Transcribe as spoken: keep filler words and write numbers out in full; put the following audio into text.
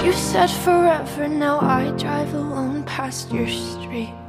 You said forever, now I drive alone past your street.